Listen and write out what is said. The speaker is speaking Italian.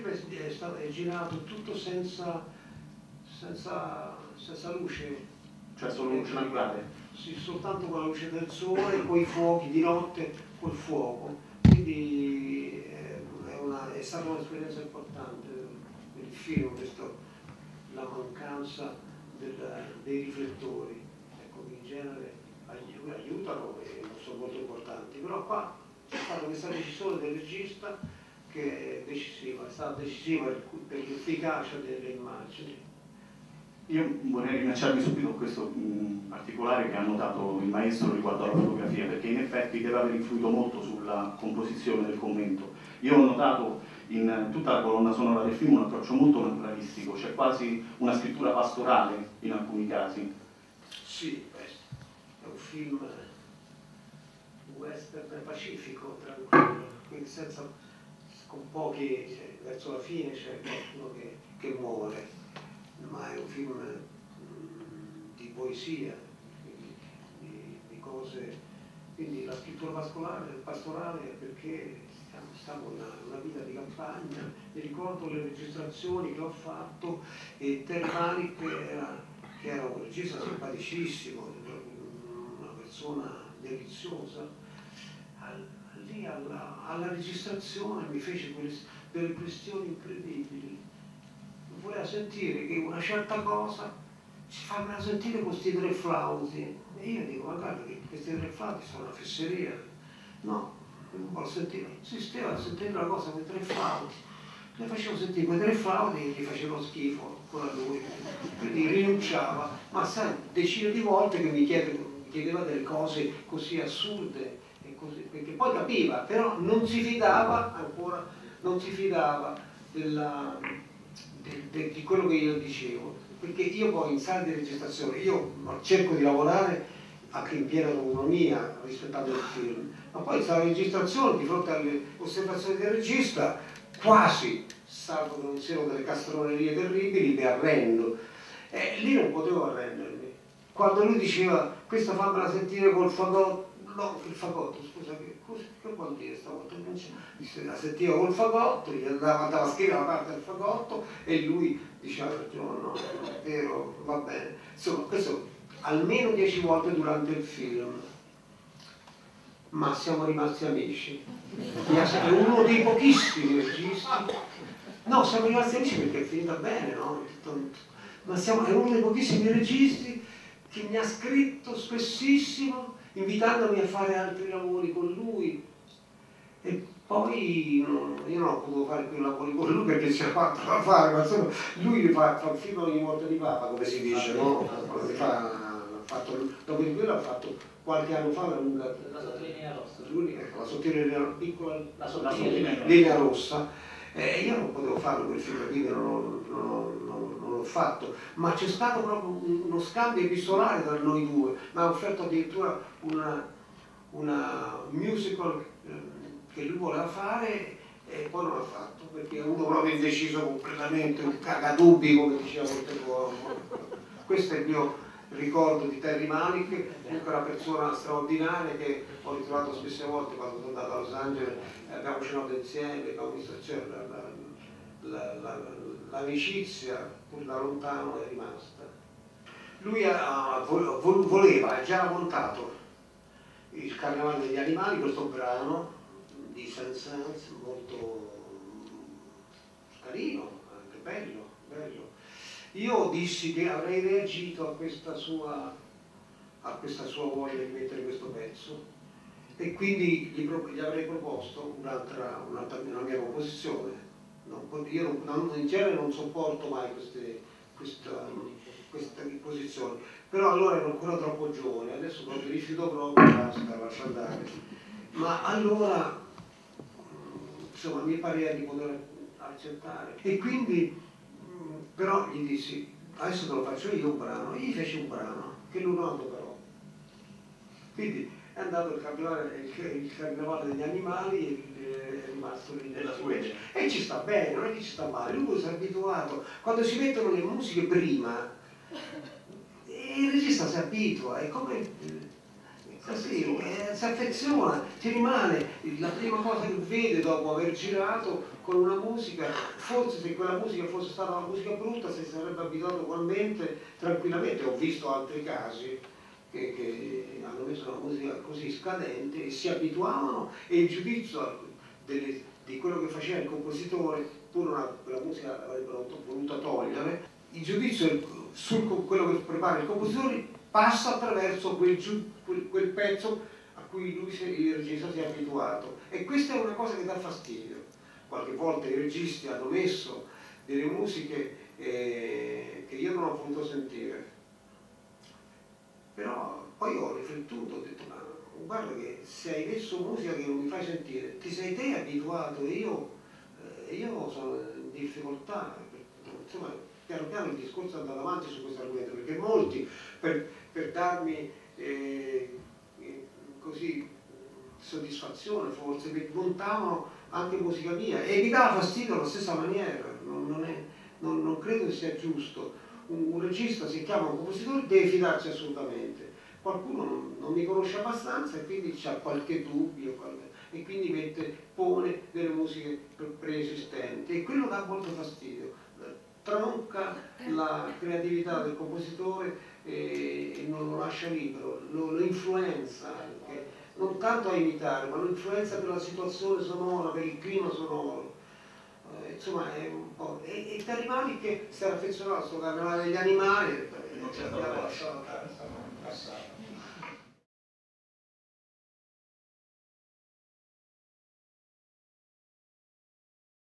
film è girato tutto senza luce. Cioè solo luce naturale? Sì, soltanto con la luce del sole, con i fuochi di notte, col fuoco. Quindi è stata un'esperienza importante per il film, la mancanza dei riflettori, ecco, che in genere aiutano e non sono molto importanti, però qua c'è stata questa decisione del regista che è decisiva, è stata decisiva per l'efficacia delle immagini. Io vorrei rilanciarmi subito a questo particolare che ha notato il maestro riguardo alla fotografia, perché in effetti deve aver influito molto sulla composizione del commento. Io ho notato in tutta la colonna sonora del film un approccio molto naturalistico, c'è quasi una scrittura pastorale in alcuni casi. Sì, è un film western pacifico, tranquillo, quindi con pochi, verso la fine c'è qualcuno che muore, ma è un film di poesia, di cose, quindi la scrittura pastorale è perché stavo in una vita di campagna, mi ricordo le registrazioni che ho fatto e Termani che era un regista simpaticissimo, una persona deliziosa, lì alla registrazione mi fece delle questioni incredibili. Voleva sentire che una certa cosa si fammela sentire con questi tre flauti. E io dico, ma guarda che questi tre flauti sono una fesseria. No, non vuole sentire. Insisteva a sentire una cosa con i tre flauti. Le facevo sentire quei tre flauti e gli facevo schifo con lui. Quindi rinunciava. Ma sai, decine di volte che mi chiedeva delle cose così assurde. Perché poi capiva, però non si fidava ancora, non si fidava di quello che io dicevo, perché io poi in sala di registrazione io cerco di lavorare anche in piena autonomia rispettando il film, ma poi in sala di registrazione di fronte alle osservazioni del regista quasi, salvo che non siano delle castronerie terribili, mi arrendo. Lì non potevo arrendermi. Quando lui diceva questa fammela sentire col fagotto, no, il fagotto, scusa, che vuol dire stavolta? La sentiva col fagotto, gli andava a scrivere la parte del fagotto e lui diceva no, è vero, va bene. Insomma, questo almeno 10 volte durante il film, ma siamo rimasti amici. È uno dei pochissimi registi. No, siamo rimasti amici perché è finita bene, no? Ma è uno dei pochissimi registi che mi ha scritto spessissimo invitandomi a fare altri lavori con lui, e poi io non ho potuto fare più lavori con lui perché c'era fatto da fare, ma insomma lui fa un film ogni volta di papa, come si dice, no? Dopo di quello ha fatto qualche anno fa la sottolinea rossa, la sottolinea piccola, la sottolinea rossa, io non potevo farlo quel film, quindi non l'ho fatto, ma c'è stato proprio uno scambio epistolare tra noi due, mi ha offerto addirittura una musical che lui voleva fare e poi non l'ha fatto, perché è uno proprio indeciso completamente, un cagadubbi come diceva Montecuomo. Questo è il mio ricordo di Terry Malick, comunque una persona straordinaria che ho ritrovato spesse volte quando sono andato a Los Angeles, abbiamo cenato insieme, abbiamo visto, cioè, l'amicizia pur da lontano è rimasta. Lui voleva, ha già montato il Carnevale degli Animali, questo brano di Saint-Saëns, molto carino, anche bello. Io dissi che avrei reagito a questa sua voglia di mettere questo pezzo e quindi gli avrei proposto una mia composizione. Io in genere non sopporto mai queste posizioni, però allora ero ancora troppo giovane, adesso proprio rifiuto proprio, basta, lascio andare. Ma allora, insomma, mi pareva di poter accettare. E quindi, però gli dissi, adesso te lo faccio io un brano. E gli feci un brano, che lui non adoperò. Quindi è andato il Carnevale degli Animali e è rimasto lì nella sua legge. E ci sta bene, non è che ci sta male, lui si è abituato. Quando si mettono le musiche prima, il regista si abitua, è come si affeziona, ci rimane, la prima cosa che vede dopo aver girato con una musica, forse se quella musica fosse stata una musica brutta si sarebbe abituato ugualmente, tranquillamente. Ho visto altri casi che hanno messo una musica così scadente e si abituavano, e il giudizio di quello che faceva il compositore, pur quella musica l'avrebbero voluta togliere, il giudizio su quello che prepara il compositore passa attraverso quel pezzo a cui il regista si è abituato, e questa è una cosa che dà fastidio. Qualche volta i registi hanno messo delle musiche che io non ho voluto sentire, però poi ho riflettuto, ho detto ma guarda che se hai messo musica che non mi fai sentire, ti sei te abituato e io sono in difficoltà. Insomma, piano piano il discorso è andato avanti su questo argomento, perché molti per darmi così soddisfazione forse mi montavano anche musica mia e mi dava fastidio alla stessa maniera. Non credo che sia giusto. Un regista, si chiama un compositore, deve fidarsi assolutamente. Qualcuno non mi conosce abbastanza e quindi ha qualche dubbio e quindi pone delle musiche preesistenti, e quello dà molto fastidio, tronca la creatività del compositore e non lo lascia libero, lo influenza anche, non tanto a imitare, ma lo influenza per la situazione sonora, per il clima sonoro. Insomma è un po'. E Carnevali che si era affezionato al suo Carnevale degli animali e non ci abbiamo lasciato passare.